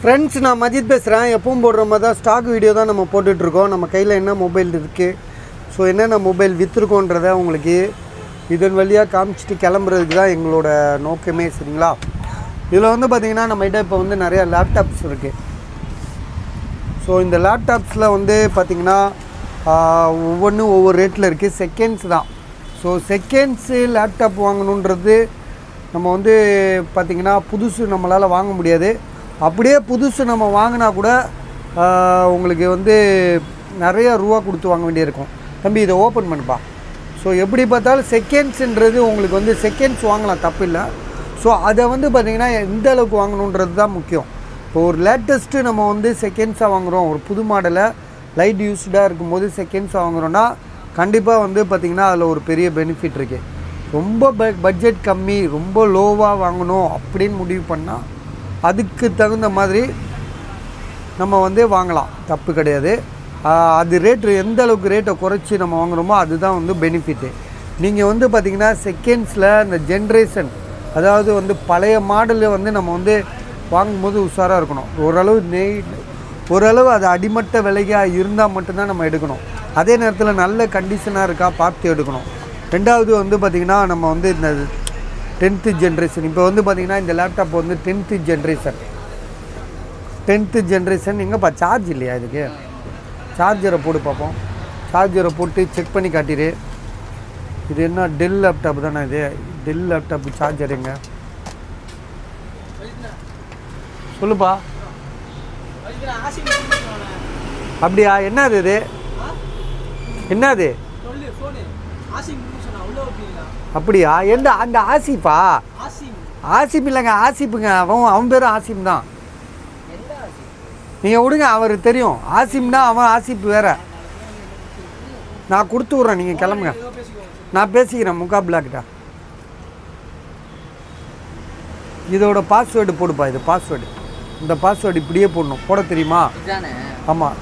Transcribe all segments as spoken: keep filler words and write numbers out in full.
Friends, நான் மஜித் பேசுகிறேன். எப்பவும் போடுற மாதிரி தான் ஸ்டாக் வீடியோ தான் நம்ம போட்டுட்ருக்கோம். நம்ம கையில் என்ன மொபைல் இருக்குது, ஸோ என்னென்ன மொபைல் விற்றுருக்கோன்றதை உங்களுக்கு இதன் வழியாக காமிச்சிட்டு கிளம்புறதுக்கு தான் எங்களோட நோக்கமே. சரிங்களா? இதில் வந்து பார்த்திங்கன்னா நம்மகிட்ட இப்போ வந்து நிறையா லேப்டாப்ஸ் இருக்குது. ஸோ இந்த லேப்டாப்ஸில் வந்து பார்த்திங்கன்னா ஒவ்வொன்றும் ஒவ்வொரு ரேட்டில் இருக்குது. செகண்ட்ஸ் தான். ஸோ செகண்ட்ஸு லேப்டாப் வாங்கணுன்றது நம்ம வந்து பார்த்திங்கன்னா புதுசு நம்மளால் வாங்க முடியாது. அப்படியே புதுசு நம்ம வாங்கினா கூட உங்களுக்கு வந்து நிறையா ரூபா கொடுத்து வாங்க வேண்டியிருக்கும். தம்பி, இதை ஓப்பன் பண்ணுப்பா. ஸோ எப்படி பார்த்தாலும் செகண்ட்ஸுன்றது உங்களுக்கு வந்து செகண்ட்ஸ் வாங்கலாம், தப்பு இல்லை. ஸோ அதை வந்து பார்த்திங்கன்னா எந்த அளவுக்கு வாங்கணுன்றது தான் முக்கியம். இப்போ ஒரு லேட்டஸ்ட்டு நம்ம வந்து செகண்ட்ஸாக வாங்குகிறோம், ஒரு புது மாடலை லைட் யூஸ்டாக இருக்கும்போது செகண்ட்ஸாக வாங்குகிறோன்னா கண்டிப்பாக வந்து பார்த்திங்கன்னா அதில் ஒரு பெரிய பெனிஃபிட் இருக்குது. ரொம்ப ப பட்ஜெட் கம்மி, ரொம்ப லோவாக வாங்கணும் அப்படின்னு முடிவு பண்ணால் அதுக்கு தகுந்த மாதிரி நம்ம வந்து வாங்கலாம், தப்பு கிடையாது. அது ரேட்டு எந்த அளவுக்கு ரேட்டை குறைச்சி நம்ம வாங்குகிறோமோ அதுதான் வந்து பெனிஃபிட்டு. நீங்கள் வந்து பார்த்திங்கன்னா செகண்ட்ஸில் இந்த ஜென்ரேஷன், அதாவது வந்து பழைய மாடலில் வந்து நம்ம வந்து வாங்கும்போது உஷாராக இருக்கணும். ஓரளவு நெய் ஓரளவு அது அடிமட்ட விலையாக இருந்தால் மட்டும்தான் நம்ம எடுக்கணும். அதே நேரத்தில் நல்ல கண்டிஷனாக இருக்கா பார்த்து எடுக்கணும். ரெண்டாவது வந்து பார்த்திங்கன்னா நம்ம வந்து இந்த டென்த்து ஜென்ரேஷன், இப்போ வந்து பார்த்திங்கன்னா இந்த லேப்டாப் வந்து டென்த்து ஜென்ரேஷன் டென்த்து ஜென்ரேஷன் எங்கேப்பா சார்ஜ் இல்லையா? இதுக்கு சார்ஜரை போட்டு பார்ப்போம். சார்ஜரை போட்டு செக் பண்ணி காட்டிடு. இது என்ன டெல் லேப்டாப் தானே? இது டெல் லேப்டாப்பு சார்ஜர் எங்க சொல்லுப்பா. அப்படியா? என்னது இது? என்னது? அப்படியா? எந்த அந்த ஆசிஃபா? ஆசிப் இல்லைங்க, ஆசிப்புங்க. அவன் அவன் பேரும் ஆசிம் தான். நீங்கள் விடுங்க, அவர் தெரியும். ஆசிம்னா அவன், ஆசிப் வேற. நான் கொடுத்து விட்றேன், நீங்கள் கிளம்புங்க. நான் பேசிக்கிறேன் முகாபிலாக்கிட்ட. இதோட பாஸ்வேர்டு போடுப்பா. இது பாஸ்வேர்டு. இந்த பாஸ்வேர்டு இப்படியே போடணும். போட தெரியுமா? ஆமாம்.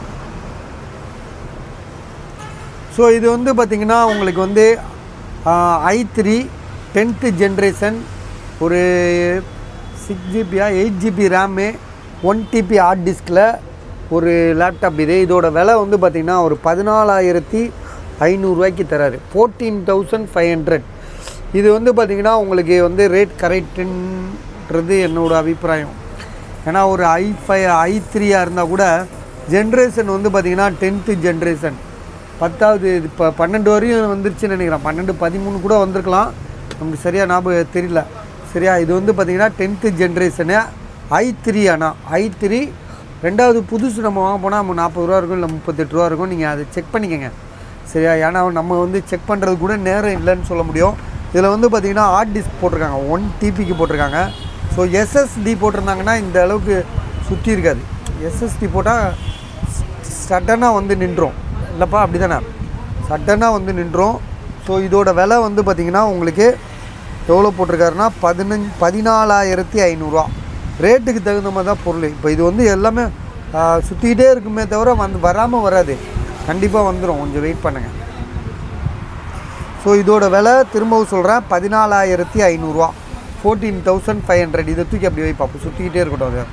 ஸோ இது வந்து பார்த்திங்கன்னா உங்களுக்கு வந்து ஐ த்ரீ டென்த்து ஜென்ரேஷன், ஒரு சிக்ஸ் ஜிபியா eight GB RAM, one TB hard டிஸ்கில் ஒரு லேப்டாப். இது இதோட விலை வந்து பார்த்திங்கன்னா ஒரு பதினாலாயிரத்தி ஐநூறுரூவாய்க்கு தராரு. Fourteen thousand five hundred. இது வந்து பார்த்திங்கன்னா உங்களுக்கு வந்து ரேட் கரெக்டுன்றது என்னோடய அபிப்பிராயம். ஏன்னா ஒரு ஐ ஃபைவ் ஐ த்ரீயாக இருந்தால் கூட ஜென்ரேஷன் வந்து பார்த்திங்கன்னா டென்த்து ஜென்ரேஷன், பத்தாவது இப்போ பன்னெண்டு வரையும் வந்துருச்சுன்னு நினைக்கிறேன். பன்னெண்டு பதிமூணு கூட வந்திருக்கலாம், நமக்கு சரியாக ஞாபகம் தெரியல. சரியா? இது வந்து பார்த்திங்கன்னா டென்த்து ஜென்ரேஷனு ஐ த்ரீ. ஆனால் ஐ த்ரீ ரெண்டாவது புதுசு நம்ம வாங்க போனால் நம்ம நாற்பது ரூபா இருக்கும், இல்லை முப்பத்தெட்டு ரூபா இருக்கும். நீங்கள் அதை செக் பண்ணிக்கோங்க. சரியா? ஏன்னா நம்ம வந்து செக் பண்ணுறது கூட நேரம் இல்லைன்னு சொல்ல முடியும். இதில் வந்து பார்த்திங்கன்னா ஹார்ட் டிஸ்க் போட்டிருக்காங்க, ஒன் டிபிக்கு போட்டிருக்காங்க. ஸோ எஸ்எஸ்டி போட்டிருந்தாங்கன்னா இந்த அளவுக்கு சுற்றி இருக்காது. எஸ்எஸ்டி போட்டால் சடனாக வந்து நின்றோம் இல்லைப்பா? அப்படி தானே? சடனாக வந்து நின்றோம். ஸோ இதோட விலை வந்து பார்த்திங்கன்னா உங்களுக்கு எவ்வளோ போட்டிருக்காருன்னா பதினஞ்சு பதினாலாயிரத்தி ஐநூறுரூவா. ரேட்டுக்கு தகுந்த மாதிரி தான் பொருள். இப்போ இது வந்து எல்லாமே சுற்றிக்கிட்டே இருக்குமே தவிர வந்து வராமல் வராது. கண்டிப்பாக வந்துடும், கொஞ்சம் வெயிட் பண்ணுங்கள். ஸோ இதோட விலை திரும்பவும் சொல்கிறேன், பதினாலாயிரத்தி ஐநூறுரூவா, ஃபோர்டீன் தௌசண்ட் ஃபைவ் ஹண்ட்ரட். இதை தூக்கி அப்படி வை பார்ப்போம், சுற்றிக்கிட்டே இருக்கட்டும். அது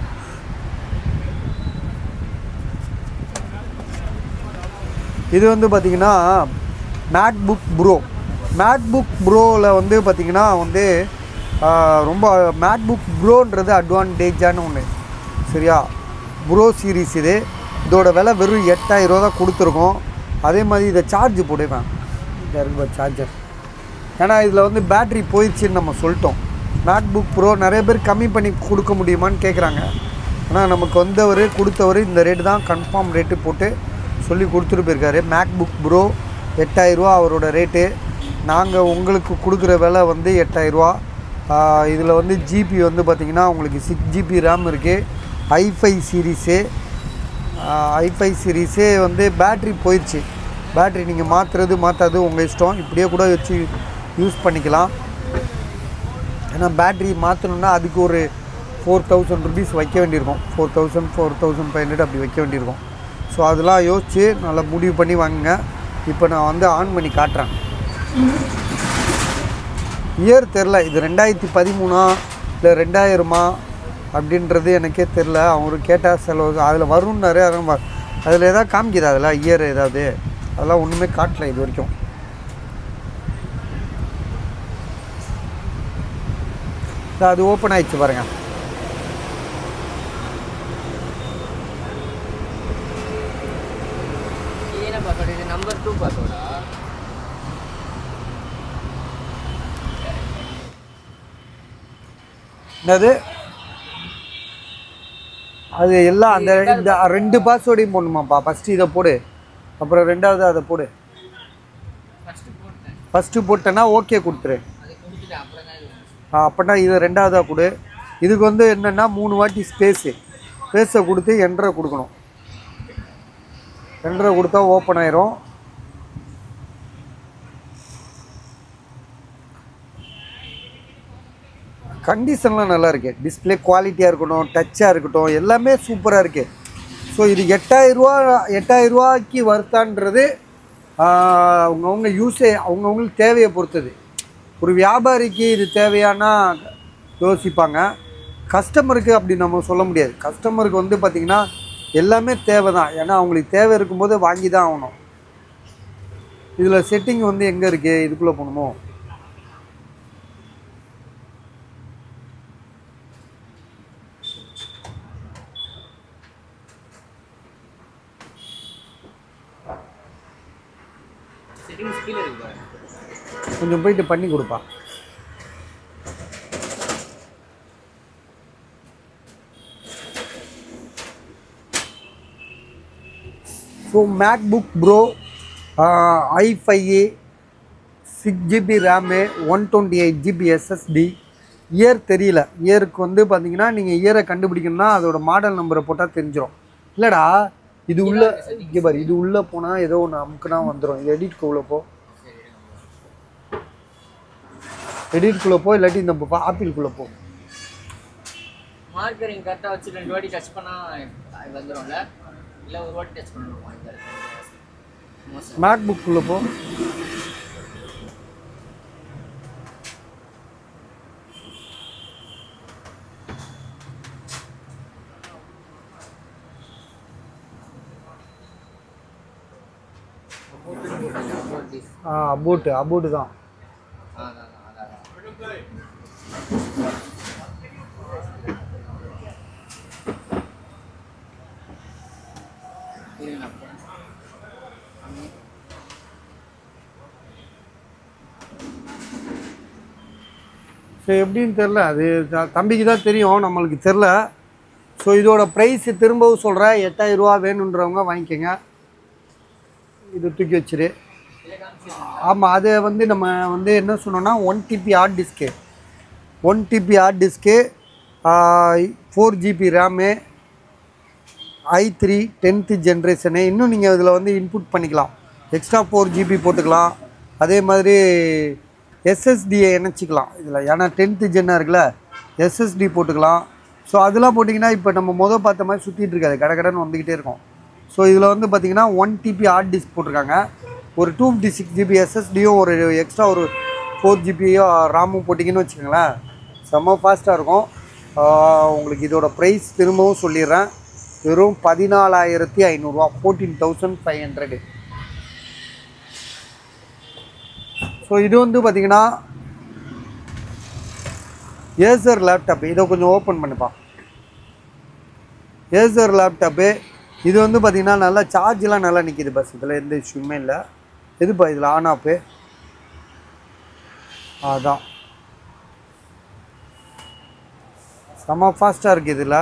இது வந்து பார்த்திங்கன்னா மேக்புக் ப்ரோ. மேக்புக் ப்ரோவில் வந்து பார்த்திங்கன்னா வந்து ரொம்ப மேக்புக் ப்ரோன்றது அட்வான்டேஜான ஒன்று. சரியா? ப்ரோ சீரீஸ் இது. இதோட விலை வெறும் எட்டாயிரம் ரூபா தான் கொடுத்துருக்கோம். அதே மாதிரி இதை சார்ஜ் போடுவேன். இந்த இருக்கு சார்ஜர். ஏன்னா இதில் வந்து பேட்ரி போயிடுச்சுன்னு நம்ம சொல்லிட்டோம். மேக்புக் ப்ரோ நிறைய பேர் கம்மி பண்ணி கொடுக்க முடியுமான்னு கேட்குறாங்க. ஆனால் நமக்கு வந்தவர் கொடுத்தவர் இந்த ரேட்டு தான் கன்ஃபார்ம் ரேட்டு போட்டு சொல்லி கொடுத்துட்டு போயிருக்காரு. மேக்புக் ப்ரோ எட்டாயிரரூவா அவரோட ரேட்டு. நாங்கள் உங்களுக்கு கொடுக்குற விலை வந்து எட்டாயிரரூவா. இதில் வந்து ஜிபி வந்து பார்த்திங்கன்னா உங்களுக்கு சிக்ஸ் ஜிபி ரேம் இருக்குது. ஐஃபை சீரீஸு ஐஃபை சீரீஸே வந்து பேட்ரி போயிடுச்சு. பேட்ரி நீங்கள் மாற்றுறது மாற்றாது உங்கள் இஷ்டம். இப்படியே கூட வச்சு யூஸ் பண்ணிக்கலாம். ஏன்னா பேட்ரி மாற்றணுன்னா அதுக்கு ஒரு ஃபோர் தௌசண்ட் ருபீஸ் வைக்க வேண்டியிருக்கும். Four thousand four thousand five hundred அப்படி வைக்க வேண்டியிருக்கும். ஸோ அதெல்லாம் யோசித்து நல்லா முடிவு பண்ணி வாங்குங்க. இப்போ நான் வந்து ஆன் பண்ணி காட்டுறேன். இயர் தெரில, இது ரெண்டாயிரத்தி பதிமூணா இல்லை ரெண்டாயிரமா அப்படின்றது எனக்கே தெரில. அவரு கேட்டால் செலவு அதில் வரும்னாரு. அதெல்லாம் அதில் எதாவது காமிக்குது அதில் இயர் ஏதாவது அதெல்லாம் ஒன்றுமே காட்டல இது வரைக்கும். அது ஓப்பன் ஆயிடுச்சு பாருங்கள். நம்பர் டூ பாஸ்வேர்டா? என்னது அது எல்லாம் அந்த இந்த ரெண்டு பாஸ்வேர்டையும் போடணுமாப்பா? ஃபஸ்ட்டு இதை போடு, அப்புறம் ரெண்டாவது அதை போடு. ஃபஸ்ட்டு போட்டேன்னா ஓகே கொடுத்துரு. அப்படின்னா இதை ரெண்டாவதாக கொடு. இதுக்கு வந்து என்னென்னா மூணு வாட்டி ஸ்பேஸு ஸ்பேஸை கொடுத்து என்ட்ரை கொடுக்கணும். என்ட்ரை கொடுத்தா ஓப்பன் ஆயிரும். கண்டிஷன்லாம் நல்லா இருக்குது. டிஸ்பிளே குவாலிட்டியாக இருக்கட்டும், டச்சாக இருக்கட்டும், எல்லாமே சூப்பராக இருக்குது. ஸோ இது எட்டாயிரரூவா எட்டாயிரரூவாய்க்கு வர்த்தான்றது அவங்கவுங்க யூஸே அவங்கவுங்களுக்கு தேவையை பொறுத்தது. ஒரு வியாபாரிக்கு இது தேவையானா யோசிப்பாங்க. கஸ்டமருக்கு அப்படி நம்ம சொல்ல முடியாது. கஸ்டமருக்கு வந்து பார்த்திங்கன்னா எல்லாமே தேவை தான். ஏன்னா அவங்களுக்கு தேவை இருக்கும்போது வாங்கி தான் ஆகணும். இதில் செட்டிங் வந்து எங்கே இருக்குது? இதுக்குள்ளே போகணுமோ? கொஞ்சம் போயிட்டு பண்ணி கொடுப்பா. So MacBook Pro i five a six GB RAM one twenty eight GB SSD. Year தெரியல. இயருக்கு வந்து பார்த்தீங்கன்னா நீங்கள் இயரை கண்டுபிடிக்கணும்னா அதோட மாடல் நம்பரை போட்டால் தெரிஞ்சிடும். இல்லைடா இது உள்ள இங்கே பாரு, இது உள்ளே போனால் ஏதோ ஒன்று அமுக்குனா வந்துடும். இது எடிட்க்கு உள்ளே போ, எடிட்குள்ளே போ, இல்லாட்டி இந்த ஆப்பிள்குள்ளே போ. மார்க்கரிங் கரெக்டாக வச்சு ரெண்டு வாட்டி டச் பண்ணால் வந்துடும்ல, இல்லை ஒரு வாட்டி டச் பண்ணணும். மேக்புக்குள்ளே போ. ஆ அபோட்டு அபோட்டு தான். ஸோ எப்படின்னு தெரில, அது தம்பிக்கு தான் தெரியும், நம்மளுக்கு தெரில. ஸோ இதோட ப்ரைஸ் திரும்பவும் சொல்கிறேன். எட்டாயிரரூவா வேணுன்றவங்க வாங்கிக்கோங்க. இது தூக்கி வச்சிரு. ஆமாம், அதை வந்து நம்ம வந்து என்ன சொன்னோன்னா one TB hard disk one TB hard disk four GB RAM i three tenth generation. இன்னும் நீங்கள் இதில் வந்து இன்புட் பண்ணிக்கலாம். எக்ஸ்ட்ரா ஃபோர் ஜிபி போட்டுக்கலாம். அதே மாதிரி எஸ்எஸ்டியை இணைச்சிக்கலாம் இதில். ஏன்னா டென்த்து ஜென்னாக இருக்குல்ல, எஸ்எஸ்டி போட்டுக்கலாம். ஸோ அதெல்லாம் போட்டிங்கன்னா இப்போ நம்ம மொதல் பார்த்த மாதிரி சுற்றிட்டு இருக்காது, கடை கடைன்னு வந்துக்கிட்டே இருக்கும். ஸோ இதில் வந்து பார்த்திங்கன்னா ஒன் டிபி ஹார்ட் டிஸ்க் போட்டிருக்காங்க. ஒரு டூ ஃபிஃப்டி சிக்ஸ் ஜிபி எஸ்எஸ்டியும் ஒரு எக்ஸ்ட்ரா ஒரு ஃபோர் ஜிபியோ ராமும் போட்டிங்கன்னு வச்சுக்கோங்களேன், செம்ம ஃபாஸ்ட்டாக இருக்கும். உங்களுக்கு இதோட ப்ரைஸ் திரும்பவும் சொல்லிடுறேன். வெறும் பதினாலாயிரத்தி ஐநூறுரூவா, fourteen thousand five hundred. So இது வந்து பார்த்திங்கன்னா ஏசர் லேப்டாப்பு. இதை கொஞ்சம் ஓப்பன் பண்ணுப்பா. ஏசர் லேப்டாப்பு இது வந்து பார்த்திங்கன்னா நல்லா சார்ஜெலாம் நல்லா நிற்கிது பஸ். இதில் எந்த இஷ்யூமே இல்லை. எதுப்பா இதில் ஆன் ஆப்பு? அதான் செம்ம ஃபாஸ்ட்டாக இருக்குது இதில்.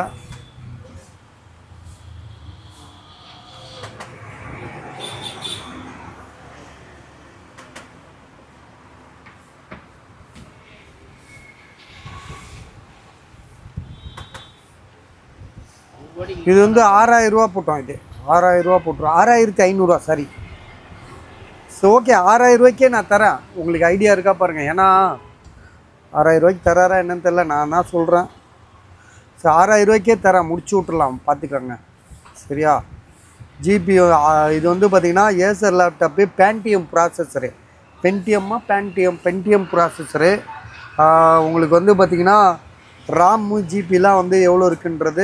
இது வந்து ஆறாயிரரூவா போட்டோம். இது ஆறாயிரரூவா போட்டுரும். ஆறாயிரத்தி ஐநூறுரூவா சாரி. ஸோ ஓகே, ஆறாயிரரூவாய்க்கே நான் தரேன். உங்களுக்கு ஐடியா இருக்கா பாருங்கள். ஏன்னா ஆறாயிரரூவாய்க்கு தராரா என்னன்னு தெரில, நான் தான் சொல்கிறேன். ஸோ ஆறாயிரரூவாய்க்கே தரேன், முடிச்சு விட்றலாம், பார்த்துக்கோங்க சரியா. ஜிபி இது வந்து பார்த்திங்கன்னா ஏசர் லேப்டாப்பு பேன்டிஎம் ப்ராசஸரு. பென்டிஎம்மா பேன்டிஎம் பென்டிஎம் ப்ராசஸரு. உங்களுக்கு வந்து பார்த்திங்கன்னா ராமு ஜிபிலாம் வந்து எவ்வளோ இருக்குன்றது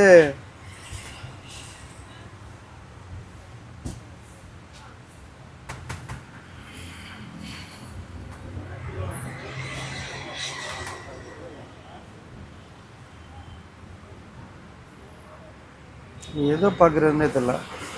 எதோ பார்க்குறதுனே தெரியல.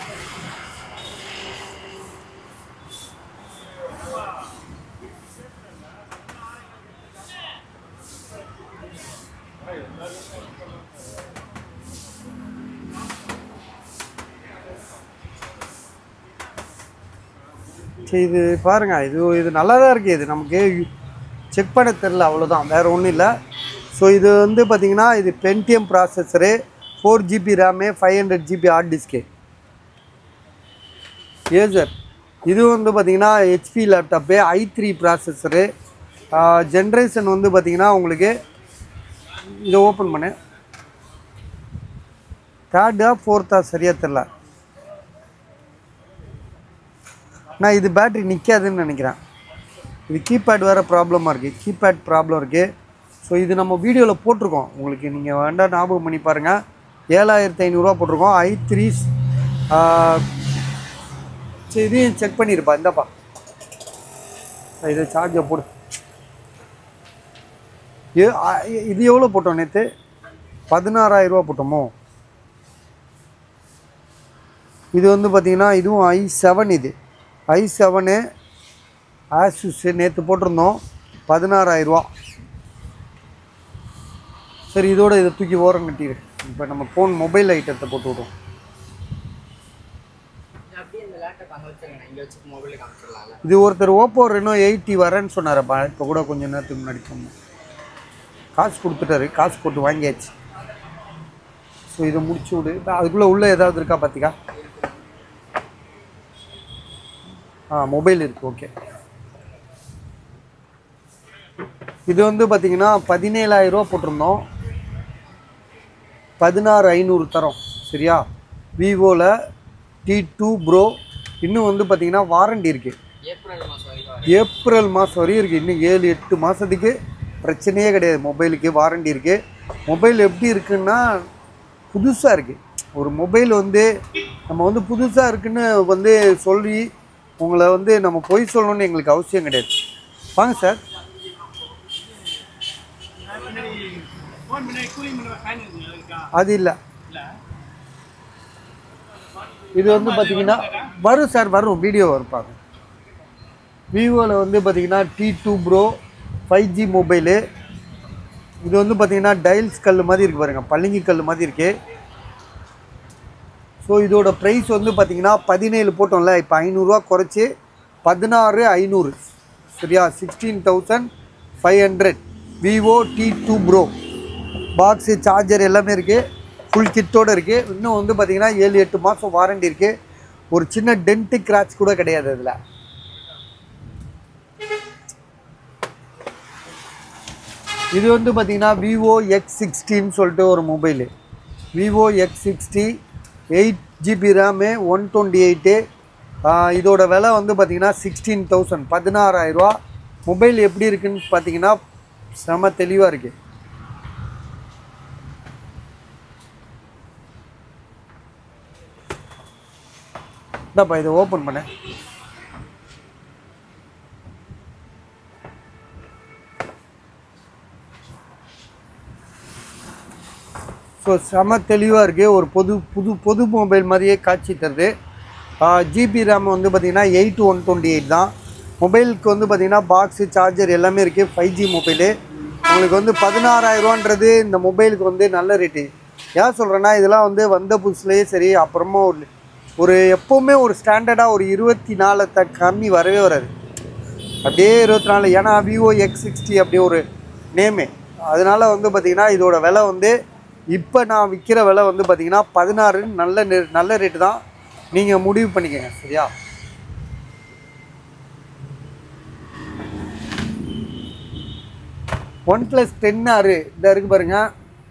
சரி இது பாருங்கள், இது இது நல்லா தான் இருக்குது. இது நமக்கு செக் பண்ண தெரில, அவ்வளோதான், வேறு ஒன்றும் இல்லை. ஸோ இது வந்து பார்த்திங்கன்னா இது Pentium processor, four GB RAM, five hundred GB hard disk. Acer இது வந்து பார்த்திங்கன்னா HP laptop, i three processor. Generation வந்து பார்த்திங்கன்னா உங்களுக்கு இதை ஓப்பன் பண்ணு, தேர்டா ஃபோர்த்தா சரியாக தெரில. நான் இது பேட்ரி நிற்காதுன்னு நினைக்கிறேன். இது கீபேட் வேறு ப்ராப்ளமாக இருக்குது, கீபேட் ப்ராப்ளம் இருக்குது. ஸோ இது நம்ம வீடியோவில் போட்டிருக்கோம், உங்களுக்கு நீங்கள் வேண்டாம் ஞாபகம் பண்ணி பாருங்கள். ஏழாயிரத்தி ஐநூறுரூவா போட்டிருக்கோம். ஐ த்ரீ சரி இதையும் செக் பண்ணியிருப்பா. இந்தாப்பா இதை சார்ஜை போடு. இது எவ்வளோ போட்டோம் நேற்று? பதினாறாயிரரூவா போட்டோமோ? இது வந்து பார்த்திங்கன்னா இதுவும் ஐ செவன், இது ஐ செவனு ஆசூஸு நேற்று போட்டிருந்தோம் பதினாறாயிரரூவா. சரி இதோட இதை தூக்கி ஓரம் கட்டிடு. இப்போ நம்ம ஃபோன் மொபைல் ஐட்டத்தை போட்டு விடுவோம். இது ஒருத்தர் ஓப்போ ரெனோ எயிட்டி வரேன்னு சொன்னாரப்பா, இப்போ கூட கொஞ்சம் நேரத்துக்கு முன்னாடி சொன்னோம். காசு கொடுத்துட்டாரு, காசு போட்டு வாங்கியாச்சு. ஸோ இதை முடிச்சு விடு. அதுக்குள்ளே உள்ளே ஏதாவது இருக்கா பார்த்திக்கா? ஆ மொபைல் இருக்குது, ஓகே. இது வந்து பார்த்திங்கன்னா பதினேழாயிரரூவா போட்டிருந்தோம், பதினாறு ஐநூறு தரோம் சரியா? விவோவில் டி டூ ப்ரோ. இன்னும் வந்து பார்த்திங்கன்னா வாரண்டி இருக்குது, ஏப்ரல் மாதம் வரையும் இருக்குது. இன்னும் ஏழு எட்டு மாதத்துக்கு பிரச்சனையே கிடையாது, மொபைலுக்கு வாரண்டி இருக்குது. மொபைல் எப்படி இருக்குன்னா புதுசாக இருக்குது. ஒரு மொபைல் வந்து நம்ம வந்து புதுசாக இருக்குன்னு வந்து சொல்லி உங்களை வந்து நம்ம பொய் சொல்லணும்னு எங்களுக்கு அவசியம் கிடையாது. வாங்க சார். அது இல்லை, இது வந்து பார்த்தீங்கன்னா வரும் சார், வரும் வீடியோ வருப்பாங்க. விவோவில் வந்து பார்த்தீங்கன்னா T two Pro five G mobile. இது வந்து பார்த்தீங்கன்னா டைல்ஸ் கல் மாதிரி இருக்குது பாருங்கள், பளிங்கு கல் மாதிரி இருக்குது. ஸோ இதோட ப்ரைஸ் வந்து பார்த்திங்கன்னா பதினேழு போட்டோம்ல, இப்போ ஐநூறுரூவா குறைச்சி பதினாறு ஐநூறு சரியா? Sixteen thousand five hundred Vivo T two Pro. Box charger எல்லாமே இருக்குது, ஃபுல் கிட்டோடு இருக்குது. இன்னும் வந்து பார்த்திங்கன்னா ஏழு எட்டு மாதம் வாரண்டி இருக்குது. ஒரு சின்ன டென்ட்டு கிராச் கூட கிடையாது அதில். இது வந்து பார்த்திங்கன்னா விவோ எக்ஸ் சிக்ஸ்டின்னு சொல்லிட்டு ஒரு mobile. Vivo X sixty, eight GB RAM, one twenty eight. இதோட விலை வந்து பார்த்திங்கன்னா சிக்ஸ்டீன் தௌசண்ட் பதினாறாயிரரூவா. மொபைல் எப்படி இருக்குன்னு பார்த்தீங்கன்னா செம தெளிவாக இருக்குது. இந்தாப்பா இதை ஓப்பன் பண்ண. ஸோ செம தெளிவாக இருக்குது. ஒரு பொது புது பொது மொபைல் மாதிரியே காட்சி தருது. ஜிபி ரேம் வந்து பார்த்திங்கன்னா எயிட் ஒன் டுவெண்ட்டி எயிட் தான். மொபைலுக்கு வந்து பார்த்திங்கன்னா பாக்ஸு சார்ஜர் எல்லாமே இருக்குது. Five G mobile. உங்களுக்கு வந்து பதினாறாயிரரூவான்றது இந்த மொபைலுக்கு வந்து நல்ல ரேட்டு. ஏன் சொல்கிறேன்னா இதெல்லாம் வந்து வந்த புதுசுலேயே சரி, அப்புறமா ஒரு ஒரு எப்போவுமே ஒரு ஸ்டாண்டர்டாக ஒரு இருபத்தி நாலு த கம்மி வரவே வராது, அப்படியே இருபத்தி நாலு. ஏன்னா விவோ எக்ஸ் சிக்ஸ்டி அப்படியே ஒரு நேமே. அதனால் வந்து பார்த்திங்கன்னா இதோட விலை வந்து இப்போ நான் விற்கிற விலை வந்து பார்த்திங்கன்னா பதினாறு. நல்ல நெ நல்ல ரேட்டு தான், நீங்கள் முடிவு பண்ணிக்கங்க சரியா? ஒன் ப்ளஸ் டென் ஆறு இந்த இருக்குது பாருங்கள்.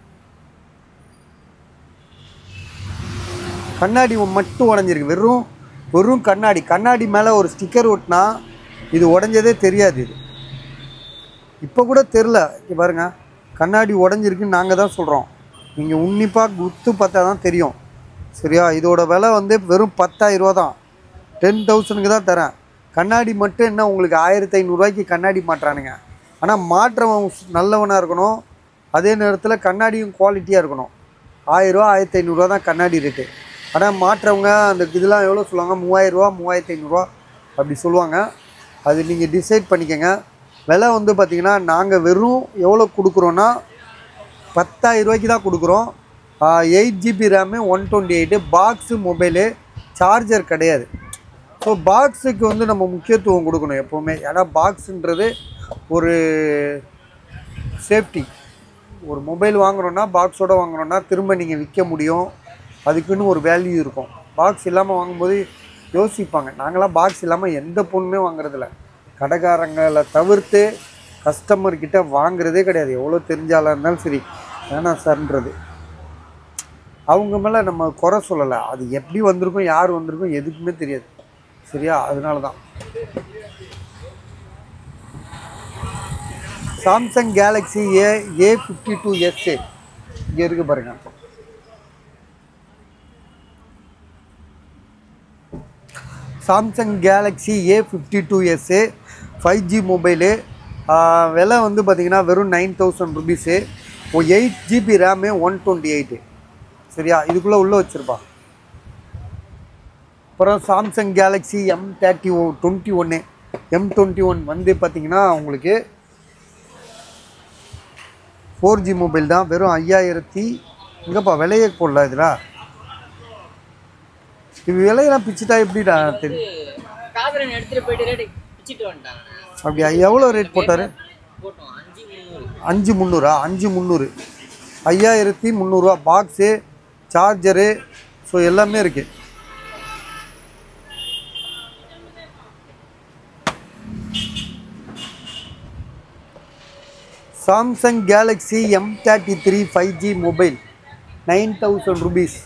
கண்ணாடி மட்டும் உடஞ்சிருக்கு, வெறும் வெறும் கண்ணாடி. கண்ணாடி மேலே ஒரு ஸ்டிக்கர் ஒட்டினா இது உடஞ்சதே தெரியாது. இது இப்போ கூட தெரில, இங்கே பாருங்கள். கண்ணாடி உடஞ்சிருக்குன்னு நாங்கள் தான் சொல்கிறோம். நீங்கள் உன்னிப்பாக குத்து பார்த்தா தான் தெரியும். சரியா? இதோட விலை வந்து வெறும் பத்தாயிரரூவா தான். டென் தௌசண்ட்க்கு தான் தரேன். கண்ணாடி மட்டும் என்ன உங்களுக்கு ஆயிரத்தி ஐநூறுரூவாய்க்கு கண்ணாடி மாட்டுறானுங்க. ஆனால் மாற்றவன் நல்லவனாக இருக்கணும். அதே நேரத்தில் கண்ணாடியும் குவாலிட்டியாக இருக்கணும். ஆயிரரூவா ஆயிரத்தி ஐநூறுரூவா தான் கண்ணாடி ரேட்டு. ஆனால் மாற்றவங்க அந்த இதெல்லாம் எவ்வளோ சொல்லுவாங்க, மூவாயிரரூவா மூவாயிரத்தி ஐநூறுரூவா அப்படி சொல்லுவாங்க. அது நீங்கள் டிசைட் பண்ணிக்கோங்க. விலை வந்து பார்த்திங்கன்னா நாங்கள் வெறும் எவ்வளோ கொடுக்குறோன்னா பத்தாயிரரூவாய்க்கு தான் கொடுக்குறோம். Eight GB RAM one twenty eight box mobile charger கிடையாது. ஸோ பாக்ஸுக்கு வந்து நம்ம முக்கியத்துவம் கொடுக்கணும் எப்போவுமே. ஏன்னா பாக்ஸுன்றது ஒரு சேஃப்டி. ஒரு மொபைல் வாங்குகிறோன்னா பாக்ஸோடு வாங்குகிறோன்னா திரும்ப நீங்கள் விற்க முடியும். அதுக்குன்னு ஒரு வேல்யூ இருக்கும். பாக்ஸ் இல்லாமல் வாங்கும்போது யோசிப்பாங்க. நாங்களாம் பாக்ஸ் இல்லாமல் எந்த பொண்ணுமே வாங்குறதில்ல. கடைக்காரங்களை தவிர்த்து கஸ்டமர்கிட்ட வாங்குறதே கிடையாது. எவ்வளோ தெரிஞ்சாலும் இருந்தாலும் சரி வேணாம் சார்ன்றது. அவங்க மேலே நம்ம குறை சொல்லலை. அது எப்படி வந்திருக்கும், யார் வந்திருக்கும் எதுக்குமே தெரியாது. சரியா? அதனால தான் Samsung Galaxy A A fifty two S இங்கே இருக்குது பாருங்கள். Samsung Galaxy A fifty two S five G mobile. விலை வந்து பார்த்திங்கன்னா வெறும் nine thousand rupees. Oh eight GB RAM one twenty eight. சரியா? இதுக்குள்ளே உள்ளே வச்சுருப்பா. அப்புறம் Samsung Galaxy M thirty oh twenty ஒன்று எம் டுவெண்ட்டி ஒன் வந்து பார்த்திங்கன்னா உங்களுக்கு ஃபோர் ஜி மொபைல் தான். வெறும் ஐயாயிரத்தி இங்கேப்பா விலையே போடல. இதில் இது விலையெல்லாம் பிச்சுட்டா எப்படிடா தெரியும்? அப்படியா? எவ்வளோ ரேட் போட்டார்? அஞ்சு முந்நூறா? அஞ்சு முந்நூறு ஐயாயிரத்தி முந்நூறுரூவா. பாக்ஸு சார்ஜரு ஸோ எல்லாமே இருக்குது. Samsung Galaxy M thirty three five G mobile nine thousand rupees.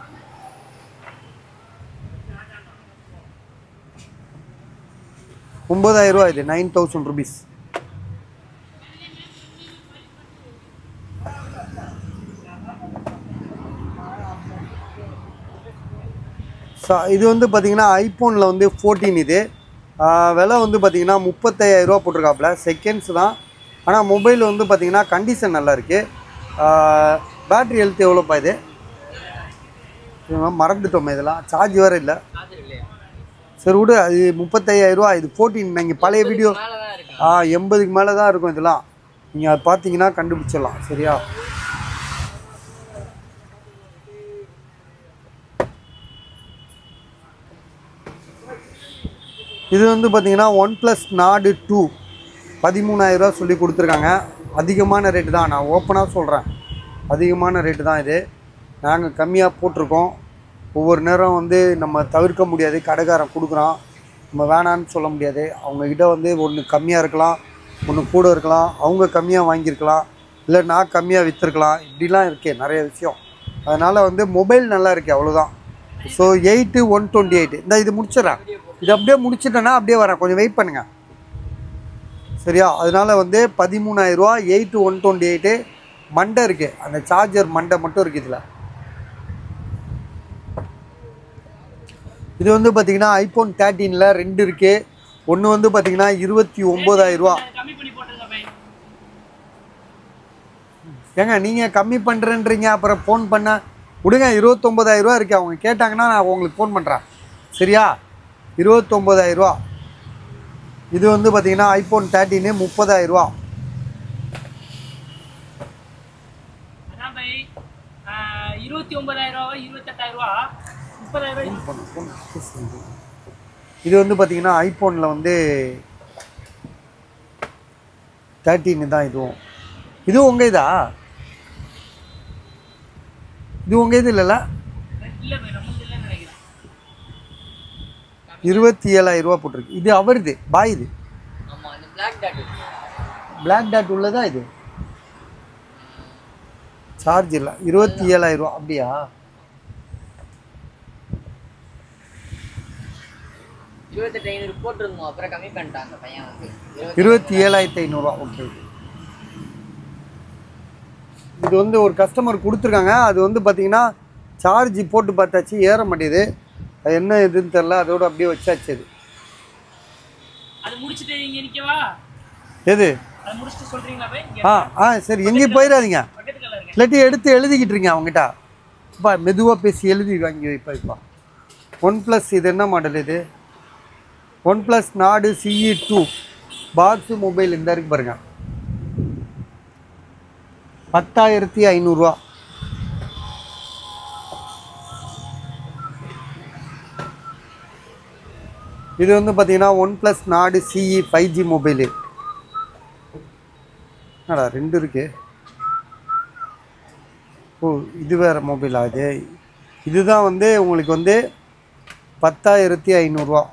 ஒம்பதாயிரரூவா. இது நைன் தௌசண்ட் ருபீஸ். ஸோ இது வந்து பார்த்திங்கன்னா ஐஃபோனில் வந்து ஃபோர்டீன். இது விலை வந்து பார்த்திங்கன்னா முப்பத்தையாயிரரூவா போட்டிருக்காப்புல. செகண்ட்ஸ் தான். ஆனால் மொபைல் வந்து பார்த்திங்கன்னா கண்டிஷன் நல்லா இருக்குது. பேட்ரி ஹெல்த் எவ்வளோப்பா இது? மறந்துட்டோமே இதெல்லாம். சார்ஜ் வேறு இல்லை. சரி விடு. அது முப்பத்தையாயிரரூவா. இது ஃபோர்டீன். நீங்கள் பழைய வீடியோ ஆ எண்பதுக்கு மேலே தான் இருக்கும். இதெல்லாம் நீங்கள் அது பார்த்தீங்கன்னா கண்டுபிடிச்சிடலாம். சரியா? இது வந்து பார்த்திங்கன்னா ஒன் ப்ளஸ் நாடு டூ பதிமூணாயிரரூவா சொல்லி கொடுத்துருக்காங்க. அதிகமான ரேட்டு தான். நான் ஓப்பனாக சொல்கிறேன், அதிகமான ரேட்டு தான் இது. நாங்கள் கம்மியாக போட்டிருக்கோம். ஒவ்வொரு நேரம் வந்து நம்ம தவிர்க்க முடியாது. கடைக்காரன் கொடுக்குறான், நம்ம வேணான்னு சொல்ல முடியாது. அவங்கக்கிட்ட வந்து ஒன்று கம்மியாக இருக்கலாம், ஒன்று கூட இருக்கலாம். அவங்க கம்மியாக வாங்கியிருக்கலாம், இல்லை நான் கம்மியாக விற்றுருக்கலாம். இப்படிலாம் இருக்கே நிறைய விஷயம். அதனால் வந்து மொபைல் நல்லா இருக்குது, அவ்வளோதான். So eight one twenty eight இந்த இது முடிச்சிடறேன். இது அப்படியே முடிச்சிட்டேன்னா அப்படியே வரேன், கொஞ்சம் வெயிட் பண்ணுங்கள். சரியா? அதனால் வந்து பதிமூணாயிரரூவா எயிட்டு ஒன் டுவெண்ட்டி எயிட்டு மண்டை இருக்குது. அந்த சார்ஜர் மண்டை மட்டும் இருக்குது இதில். இது வந்து பார்த்திங்கன்னா ஐஃபோன் தேர்ட்டீனில் ரெண்டு இருக்குது. ஒன்று வந்து பார்த்திங்கன்னா இருபத்தி ஒம்பதாயிரரூவா. ஏங்க நீங்கள் கம்மி பண்ணுறேன்றீங்க, அப்புறம் ஃபோன் பண்ண விடுங்க. இருபத்தொம்பதாயிரரூவா இருக்குது. அவங்க கேட்டாங்கன்னா நான் உங்களுக்கு ஃபோன் பண்ணுறேன். சரியா? இருபத்தொம்பதாயிரரூவா. இது வந்து பார்த்திங்கன்னா ஐஃபோன் தேர்ட்டீனு முப்பதாயிரரூவா. இருபத்தி ஒன்பதாயிரரூவா இருபத்தெட்டாயிரரூவா முப்பதாயிரரூவா. இது வந்து பார்த்திங்கன்னா ஐஃபோனில் வந்து தேர்ட்டீனு தான். இதுவும் இதுவும் உங்கள் இதா? இது உங்கள் இது இல்லைல்ல? இருபத்தி ஏழாயிரரூவா போட்டிருக்கு. இது அவருது பாய். இது பிளாக் டாட் உள்ளதா? இது சார்ஜ் இல்லை. இருபத்தி ஏழாயிரரூவா. அப்படியா? இருபத்தி ஏழாயிரத்தி ஐநூறுரூவா. ஓகே. இது வந்து ஒரு கஸ்டமர் கொடுத்துருக்காங்க. அது வந்து பார்த்திங்கன்னா சார்ஜ் போட்டு பார்த்தாச்சு ஏற மாட்டேது. அது என்ன இதுன்னு தெரில, அதோடு அப்படியே வச்சாச்சு. அது அது முடிச்சுட்டு இங்க நிக்கவா? எது? அது முடிச்சுட்டு சொல்றீங்களா பை? ஆ ஆ சரி, எங்கேயும் போயிடாதீங்க. பக்கத்துல இருங்க. இல்லாட்டி எடுத்து எழுதிக்கிட்டு இருக்கீங்க அவங்ககிட்ட. இப்போ மெதுவாக பேசி எழுதி வாங்கி வைப்பா. இப்போ ஒன் ப்ளஸ் இது என்ன மாடல்? இது OnePlus Nord CE two box mobile இந்த இருக்கு பாருங்க. பத்தாயிரத்தி ஐநூறுரூவா. இது வந்து பார்த்தீங்கன்னா OnePlus Nord CE five G mobile. என்னடா ரெண்டு இருக்கு? ஓ இது வேறு மொபைல் ஆகுது. இதுதான் வந்து உங்களுக்கு வந்து பத்தாயிரத்தி ஐநூறுரூவா.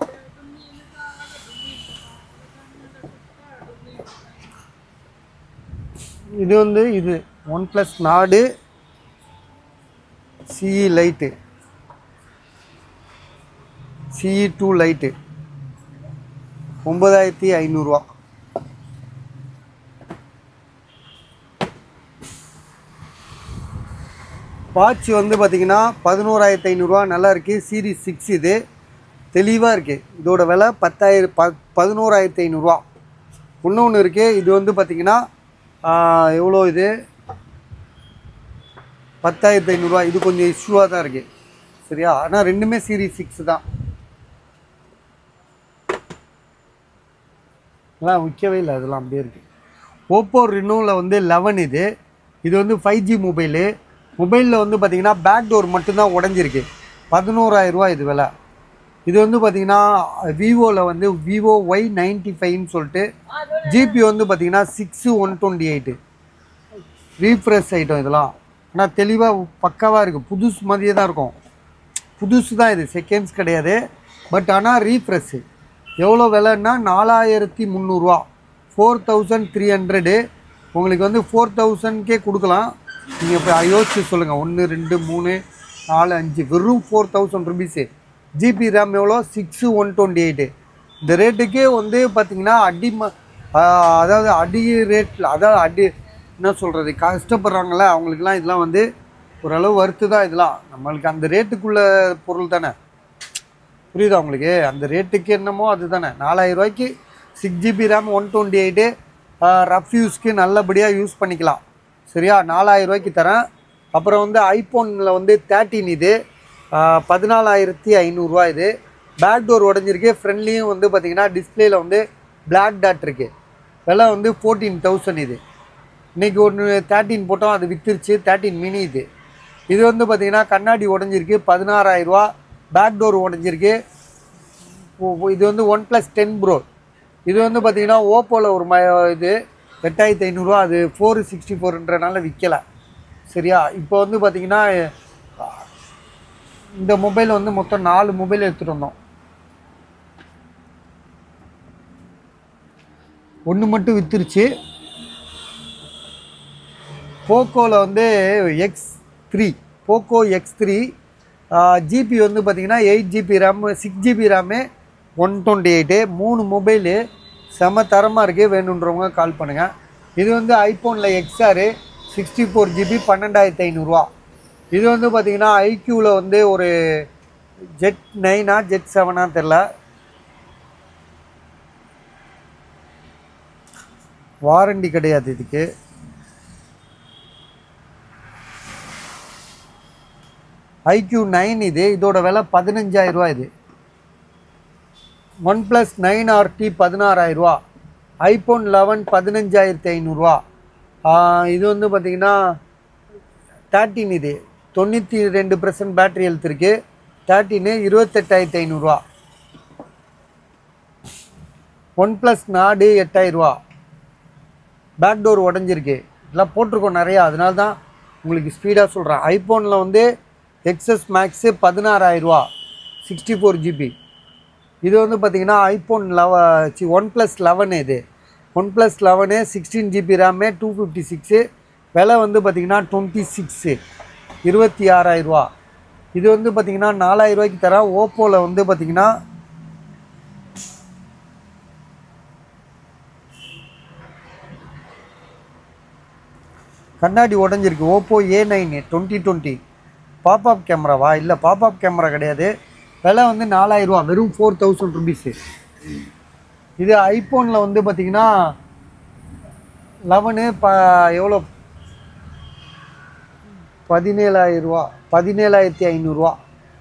இது வந்து இது OnePlus Nord CE lite, CE two lite ஒம்பதாயிரத்தி ஐநூறுரூவா. வாட்ச் வந்து பார்த்திங்கன்னா பதினோராயிரத்தி ஐநூறுரூவா. நல்லா இருக்குது. சீரீஸ் சிக்ஸ் இது தெளிவாக இருக்குது. இதோட விலை பத்தாயிரம் ப பதினோராயிரத்தி ஐநூறுரூவா. இன்னொன்று இருக்குது. இது வந்து பார்த்திங்கன்னா எவ்வளோ? இது பத்தாயிரத்தி ஐநூறுரூவா. இது கொஞ்சம் இஷ்யூவாக தான் இருக்குது. சரியா? ஆனால் ரெண்டுமே சீரீஸ் சிக்ஸ் தான். அதெல்லாம் விற்கவே இல்லை, அதெல்லாம் அப்படியே இருக்குது. ஓப்போ ரெனோவில் வந்து லெவன் இது. இது வந்து ஃபைவ் ஜி மொபைலு. மொபைலில் வந்து பார்த்திங்கன்னா பேக் டோர் மட்டும்தான் உடஞ்சிருக்கு. பதினோராயிரரூவா இது விலை. இது வந்து பார்த்திங்கன்னா விவோவில் வந்து விவோ ஒய் நைன்ட்டி ஃபைவ்னு சொல்லிட்டு ஜிபி வந்து பார்த்திங்கன்னா six one twenty eight refresh item இதெல்லாம். ஆனால் தெளிவாக பக்காவாக இருக்குது. புதுசு மாதிரியே தான் இருக்கும். புதுசு தான் இது, செகண்ட்ஸ் கிடையாது. பட் ஆனால் ரீஃப்ரெஷ்ஷு. எவ்வளோ விலைன்னா நாலாயிரத்தி முந்நூறுரூவா. Four thousand three hundred. உங்களுக்கு வந்து ஃபோர் தௌசண்ட்கே கொடுக்கலாம். நீங்கள் இப்போ யோசிச்சு சொல்லுங்கள். ஒன்று ரெண்டு மூணு நாலு அஞ்சு வெறும் four thousand rupees. GB RAM எவ்வளோ? Six one twenty eight. இந்த ரேட்டுக்கே வந்து பார்த்திங்கன்னா அடி ம அதாவது அடி ரேட்டில், அதாவது அடி என்ன சொல்கிறது, கஷ்டப்படுறாங்களே அவங்களுக்குலாம் இதெல்லாம் வந்து ஓரளவு வறுத்து தான். இதெல்லாம் நம்மளுக்கு அந்த ரேட்டுக்குள்ள பொருள் தானே. புரியுதா உங்களுக்கு? அந்த ரேட்டுக்கு என்னமோ அது தானே. நாலாயிரம் ரூபாய்க்கு six GB RAM one twenty eight rough யூஸ்க்கு நல்லபடியாக யூஸ் பண்ணிக்கலாம். சரியா? நாலாயிரம் ரூபாய்க்கு தரேன். அப்புறம் வந்து ஐஃபோனில் வந்து தேர்ட்டின் இது பதினாலாயிரத்தி ஐநூறுரூவா. இது பேக் டோர் உடஞ்சிருக்கு. ஃப்ரெண்ட்லியும் வந்து பார்த்திங்கன்னா டிஸ்பிளேயில் வந்து பிளாக் டாட் இருக்குது. விலை வந்து ஃபோர்டீன் தௌசண்ட். இது இன்றைக்கி ஒன்று தேர்ட்டின் போட்டோம், அது விற்றுருச்சு. தேர்ட்டின் மினி இது. இது வந்து பார்த்திங்கன்னா கண்ணாடி உடஞ்சிருக்கு. பதினாறாயிரரூவா. Back door உடஞ்சிருக்கு. இது வந்து ஒன் ப்ளஸ் டென் ப்ரோ. இது வந்து பார்த்திங்கன்னா ஓப்போவில் ஒரு ம இது எட்டாயிரத்தி ஐநூறுரூவா. அது ஃபோர் சிக்ஸ்டி ஃபோர்ன்றனால விற்கலை. சரியா? இப்போ வந்து பார்த்திங்கன்னா இந்த மொபைல் வந்து மொத்தம் நாலு மொபைல் எடுத்துகிட்டு வந்தோம். ஒன்று மட்டும் விற்றுருச்சு. போக்கோவில் வந்து X three Poco X three GB வந்து பார்த்திங்கன்னா eight GB RAM six GB RAM one twenty eight. மூணு மொபைலு செம தரமாக இருக்குது. வேணுன்றவங்க கால் பண்ணுங்கள். இது வந்து ஐஃபோனில் எக்ஸ்ஆரு சிக்ஸ்டி ஃபோர் ஜிபி பன்னெண்டாயிரத்தி ஐநூறுரூவா. இது வந்து பார்த்திங்கன்னா ஐக்யூவில் வந்து ஒரு ஜெட் நைனா ஜெட் செவனா தெரில. வாரண்டி கிடையாது இதுக்கு. ஐக்யூ நைன் இது. இதோட விலை பதினஞ்சாயிரரூவா. இது ஒன் ப்ளஸ் நைன் ஆர்டி பதினாறாயிரரூவா. ஐஃபோன் லெவன் பதினஞ்சாயிரத்தி ஐநூறுரூவா. இது வந்து பார்த்திங்கன்னா தேர்ட்டின் இது தொண்ணூற்றி ரெண்டு பர்சன்ட் பேட்ரி ஹெல்த் இருக்குது. தேர்ட்டின்னு இருபத்தெட்டாயிரத்தி ஐநூறுரூவா. ஒன் ப்ளஸ் நாடு எட்டாயிரரூவா. Back door உடஞ்சிருக்கு. இதெல்லாம் போட்டிருக்கோம் நிறையா, அதனால தான் உங்களுக்கு ஸ்பீடாக சொல்கிறேன். ஐஃபோனில் வந்து எக்ஸ்எஸ் மேக்ஸு பதினாறாயிரரூவா சிக்ஸ்டி ஃபோர் ஜிபி. இது வந்து பார்த்திங்கன்னா ஐஃபோன் லெவ சி ஒன் ப்ளஸ் லெவனு. இது OnePlus eleven sixteen GB RAM two fifty six. விலை வந்து பார்த்திங்கன்னா டுவெண்ட்டி சிக்ஸு இருபத்தி ஆறாயிரரூவா. இது வந்து பார்த்திங்கன்னா நாலாயிரரூவாய்க்கு தரேன். ஓப்போவில் வந்து பார்த்திங்கன்னா கண்ணாடி உடஞ்சிருக்கு. Oppo A nine twenty twenty popup கேமராவா? இல்லை பாப்அப் கேமரா கிடையாது. விலை வந்து நாலாயிரரூவா, வெறும் ஃபோர் தௌசண்ட் ருபீஸு. இது ஐஃபோனில் வந்து பார்த்திங்கன்னா லெவனு ப எவ்வளோ பதினேழாயிரரூவா, பதினேழாயிரத்தி ஐநூறுரூவா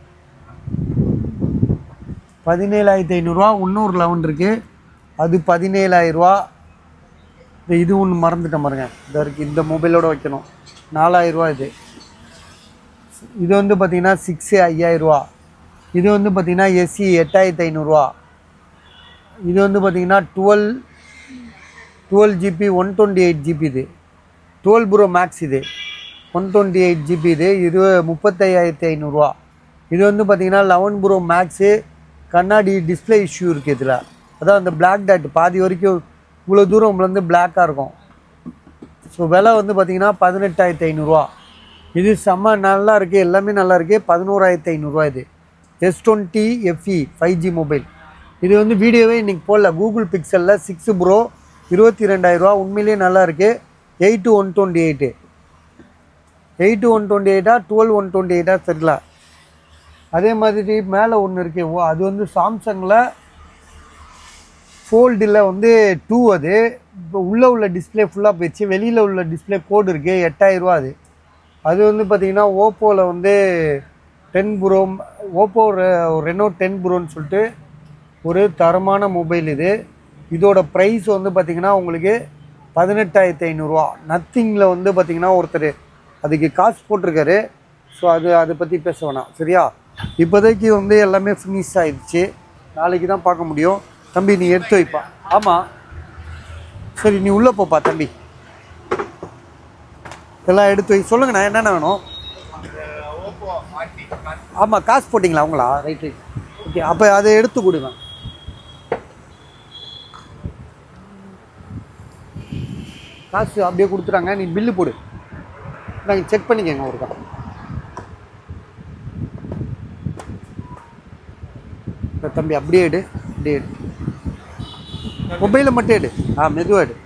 பதினேழாயிரத்தி ஐநூறுரூவா. இன்னொரு லெவன் இருக்குது, அது பதினேழாயிரரூவா. இது ஒன்று மறந்துட்டேன் பாருங்க, இந்த இருக்குது, இந்த மொபைலோட வைக்கணும், நாலாயிரரூவா. இது இது வந்து பார்த்திங்கன்னா சிக்ஸு ஐயாயிரரூவா. இது வந்து பார்த்திங்கன்னா எஸ்சி எட்டாயிரத்தி ஐநூறுரூவா. இது வந்து பார்த்திங்கன்னா twelve twelve GB one twenty eight GB. இது டுவெல் ப்ரோ மேக்ஸ். இது ஒன் டுவெண்ட்டி எயிட் ஜிபி. இது இது முப்பத்தையாயிரத்தி ஐநூறுரூவா. இது வந்து பார்த்திங்கன்னா லெவன் ப்ரோ மேக்ஸு. கண்ணாடி டிஸ்பிளே இஷ்யூ இருக்குது இதில், அதான் அந்த பிளாக் டாட் பாதி வரைக்கும் இவ்வளோ தூரம் உங்களை பிளாக்காக இருக்கும். ஸோ விலை வந்து பார்த்திங்கன்னா பதினெட்டாயிரத்தி ஐநூறுரூவா. இது செம்ம நல்லா இருக்குது, எல்லாமே நல்லா இருக்குது. பதினோராயிரத்தி ஐநூறுரூவா. இது S twenty FE five G mobile. இது வந்து வீடியோவே இன்றைக்கி போடல, கூகுள் பிக்சலில் சிக்ஸு ப்ரோ இருபத்தி ரெண்டாயிரரூவா. உண்மையிலேயே நல்லா இருக்குது. Eight one twenty eight eight one twenty எயிட்டா டுவெல் ஒன் டுவெண்ட்டி எயிட்டா தெரியல. அதே மாதிரி மேலே ஒன்று இருக்கு, ஓ அது வந்து சாம்சங்கில் ஃபோல்டில் வந்து டூ. அது இப்போ உள்ளே உள்ள டிஸ்பிளே ஃபுல்லாக போயிடுச்சு, வெளியில் உள்ள டிஸ்பிளே கோடு இருக்குது, எட்டாயிரரூவா. அது அது வந்து பார்த்திங்கன்னா ஓப்போவில் வந்து ten Pro, Oppo Reno ten ப்ரோன்னு சொல்லிட்டு ஒரு தரமான மொபைல். இது இதோட ப்ரைஸ் வந்து பார்த்திங்கன்னா உங்களுக்கு பதினெட்டாயிரத்தி ஐநூறுரூவா. நத்திங்கில் வந்து பார்த்திங்கன்னா ஒருத்தர் அதுக்கு காசு போட்டிருக்காரு. ஸோ அது அதை பற்றி பேச வேணாம், சரியா? இப்போதைக்கு வந்து எல்லாமே ஃபினிஷ் ஆகிடுச்சு, நாளைக்கு தான் பார்க்க முடியும். தம்பி நீ எடுத்து வைப்பா. ஆமாம் சரி, நீ உள்ளே போப்பா தம்பி, எல்லாம் எடுத்து வை. சொல்லுங்கண்ணா என்னென்ன வேணும்? ஆமாம் காசு போட்டிங்களா அவங்களா? ரைட் ரைட் ஓகே, அப்போ அதை எடுத்து கொடுங்க. காசு அப்படியே கொடுத்துறாங்க, நீ பில்லு போடு, நாங்கள் செக் பண்ணிக்கோங்க ஒருக்கா. தம்பி அப்படியே எடு, அப்படியே எடு, மொபைலை மட்டும் எடு. ஆ மெதுவாக எடு.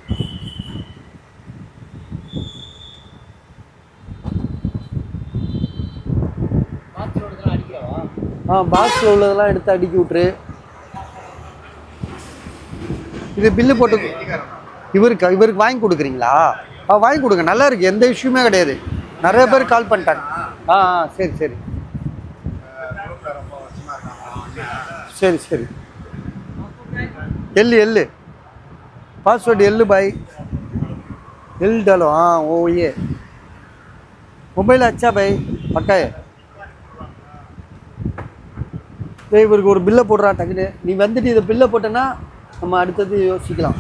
ஆ பாக்ஸில் உள்ளதெல்லாம் எடுத்து அடுக்கி விட்ரு. இது பில்லு போட்டு இவருக்கு இவருக்கு வாங்கி கொடுக்குறீங்களா? ஆ வாங்கி கொடுங்க, நல்லா இருக்குது, எந்த இஷ்யூமே கிடையாது. நிறைய பேர் கால் பண்ணிட்டாங்க. ஆ ஆ சரி சரி சரி சரி எல்லு எல்லு பாஸ்வேர்டு எல்லு பாய் எல் डालो. हाँ वो ये मोबाइल अच्छा भाई पक्का है. இவருக்கு ஒரு பில்லை போடுறா டக்குனு. நீ வந்துட்டு இதை பில்லை போட்டேன்னா நம்ம அடுத்தது யோசிக்கலாம்.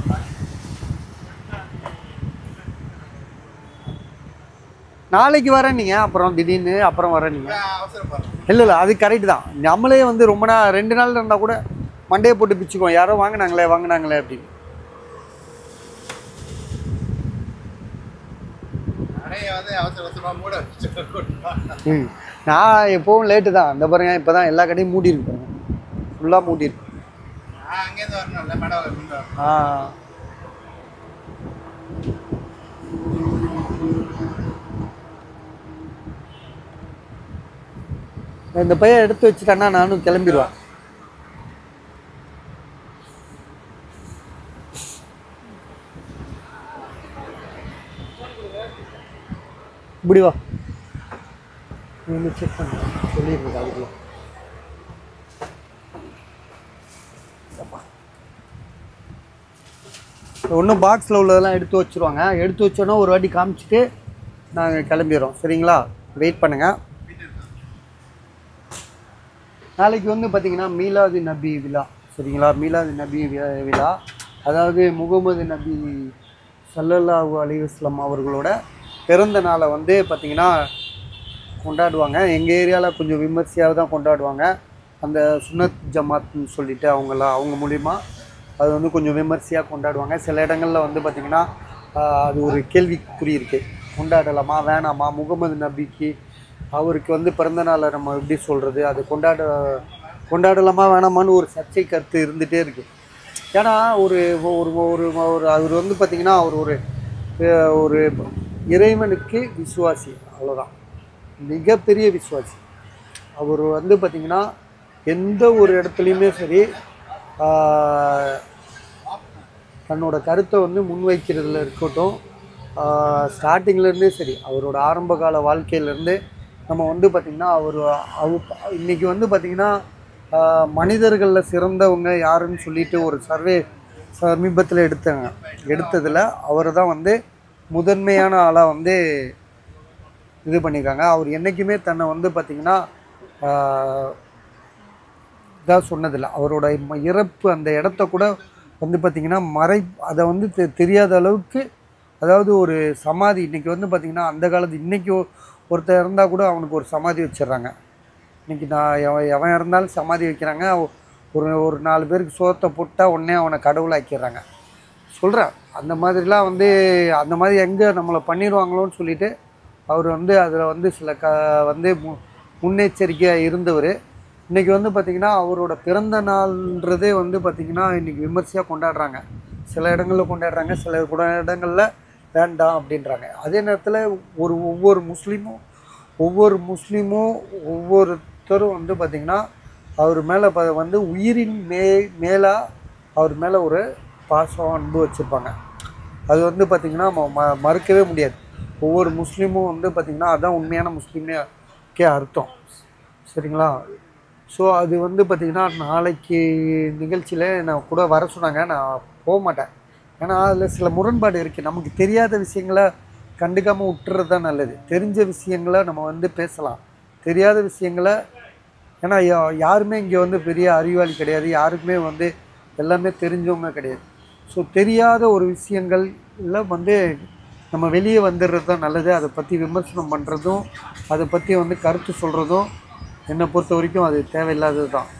நாளைக்கு வரேன் நீங்கள், அப்புறம் திடீர்னு அப்புறம் வரேன் நீங்கள். இல்லை இல்லை அது கரெக்டு தான். நம்மளே வந்து ரொம்ப நாள் ரெண்டு நாள் இருந்தால் கூட மண்டையை போட்டு பிச்சுக்குவோம், யாரோ வாங்கினாங்களே வாங்கினாங்களே அப்படின்னு. ம் நான் எப்போவும் லேட்டு தான். இந்த பாருங்க இப்போ தான் எல்லா கடையும் மூடி இருக்கு பாருங்க, ஃபுல்லாக மூடி இருக்கு. ஆ இந்த பையன் எடுத்து வச்சுட்டான்னா நானும் கிளம்பிடுவேன். இப்படி வா, நீ செக் பண்ண சொல்லிடுறது அதுக்குள்ள. ஒன்றும் பாக்ஸில் உள்ளதெல்லாம் எடுத்து வச்சுருவாங்க. எடுத்து வச்சோன்னா ஒரு வாட்டி காமிச்சிட்டு நாங்கள் கிளம்பிடுறோம், சரிங்களா? வெயிட் பண்ணுங்கள். நாளைக்கு வந்து பார்த்திங்கன்னா மீலாது நபி விழா, சரிங்களா? மீலாது நபி விழா, அதாவது முகமது நபி ஸல்லல்லாஹு அலைஹி வஸல்லம் அவர்களோட பிறந்த நாளை வந்து பார்த்திங்கன்னா கொண்டாடுவாங்க. எங்கள் ஏரியாவில் கொஞ்சம் விமர்சையாக தான் கொண்டாடுவாங்க. அந்த சுன்னத் ஜமாத்னு சொல்லிவிட்டு அவங்கள அவங்க மூலிமா அது வந்து கொஞ்சம் விமர்சையாக கொண்டாடுவாங்க. சில இடங்களில் வந்து பார்த்திங்கன்னா அது ஒரு கேள்விக்குறி இருக்குது, கொண்டாடலாமா வேணாமா, முகமது நபிக்கு அவருக்கு வந்து பிறந்த நாளை நம்ம எப்படி சொல்கிறது, அது கொண்டாட கொண்டாடலாமா வேணாமான்னு ஒரு சர்ச்சை கருத்து இருந்துகிட்டே இருக்குது. ஏன்னா ஒரு ஒரு ஒரு அவர் வந்து பார்த்திங்கன்னா அவர் ஒரு ஒரு இறைவனுக்கு விசுவாசி, அவ்வளோதான். மிகப்பெரிய விசுவாசி. அவர் வந்து பார்த்திங்கன்னா எந்த ஒரு இடத்துலையுமே சரி தன்னோட கருத்தை வந்து முன்வைக்கிறதுல இருக்கட்டும், ஸ்டார்டிங்லேருந்தே சரி அவரோட ஆரம்ப கால வாழ்க்கையிலேருந்து நம்ம வந்து பார்த்திங்கன்னா அவர் அவ இன்றைக்கி வந்து பார்த்திங்கன்னா மனிதர்களில் சிறந்தவங்க யாருன்னு சொல்லிட்டு ஒரு சர்வே சமீபத்தில் எடுத்தாங்க. எடுத்ததில் அவர் தான் வந்து முதன்மையான ஆளாக வந்து இது பண்ணியிருக்காங்க. அவர் என்றைக்குமே தன்னை வந்து பார்த்திங்கன்னா இதாக சொன்னதில்லை. அவரோட இறப்பு அந்த இடத்த கூட வந்து பார்த்திங்கன்னா மறை அதை வந்து தெ தெரியாத அளவுக்கு, அதாவது ஒரு சமாதி இன்றைக்கி வந்து பார்த்திங்கன்னா அந்த காலத்து இன்றைக்கி ஒருத்தர் இருந்தால் கூட அவனுக்கு ஒரு சமாதி வச்சிடுறாங்க. இன்றைக்கி நான் எவன் எவன் இருந்தாலும் சமாதி வைக்கிறாங்க. ஒரு ஒரு நாலு பேருக்கு சோத்தை போட்டால் உடனே அவனை கடவுளாக்கிடுறாங்க. சொல்கிறேன் அந்த மாதிரிலாம் வந்து அந்த மாதிரி எங்கே நம்மளை பண்ணிடுவாங்களோன்னு சொல்லிவிட்டு அவர் வந்து அதில் வந்து சில க வந்து மு முன்னெச்சரிக்கையாக இருந்தவர். இன்றைக்கி வந்து பார்த்திங்கன்னா அவரோட பிறந்த நாள்ன்றதே வந்து பார்த்திங்கன்னா இன்றைக்கி விமர்சையாக கொண்டாடுறாங்க. சில இடங்களில் கொண்டாடுறாங்க, சில கூட இடங்களில் வேண்டாம் அப்படின்றாங்க. அதே நேரத்தில் ஒரு ஒவ்வொரு முஸ்லீமும் ஒவ்வொரு முஸ்லீமும் ஒவ்வொருத்தரும் வந்து பார்த்திங்கன்னா அவர் மேலே ப வந்து உயிரின் மே மேலாக அவர் மேலே ஒரு பாசம் அன்பு வச்சுருப்பாங்க. அது வந்து பார்த்திங்கன்னா ம மறுக்கவே முடியாது. ஒவ்வொரு முஸ்லீமும் வந்து பார்த்திங்கன்னா அதுதான் உண்மையான முஸ்லீமுக்கே அர்த்தம். சரிங்களா? ஸோ அது வந்து பார்த்திங்கன்னா நாளைக்கு நிகழ்ச்சியில் நான் கூட வர சொன்னாங்க. நான் போக மாட்டேன். ஏன்னா அதில் சில முரண்பாடு இருக்குது. நமக்கு தெரியாத விஷயங்களை கண்டுக்காமல் விட்டுறது தான் நல்லது. தெரிஞ்ச விஷயங்களை நம்ம வந்து பேசலாம். தெரியாத விஷயங்களை ஏன்னா யாருமே இங்கே வந்து பெரிய அறிவாளி கிடையாது. யாருக்குமே வந்து எல்லாமே தெரிஞ்சவங்க கிடையாது. ஸோ தெரியாத ஒரு விஷயங்கள்ல வந்து நம்ம வெளியே வந்துடுறது தான் நல்லது. அதை பற்றி விமர்சனம் பண்ணுறதும் அதை பற்றி வந்து கருத்து சொல்கிறதும் என்னை பொறுத்த வரைக்கும் அது தேவையில்லாதது தான்.